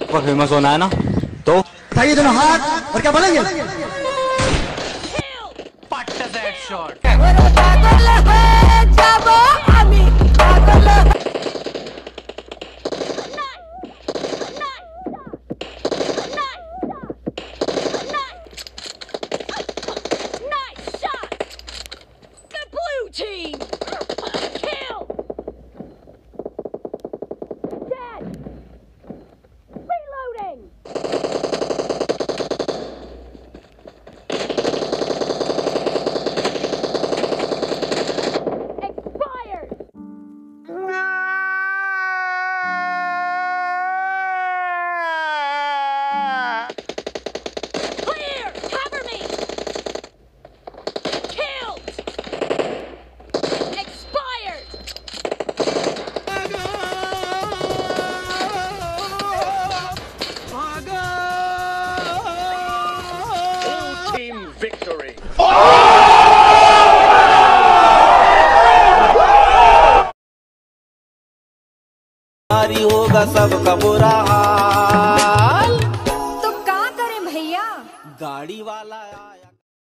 पर फेमस होना है ना, तो उठाइए दोनों हाथ और क्या बोलेंगे? होगा सबका बुरा हाल।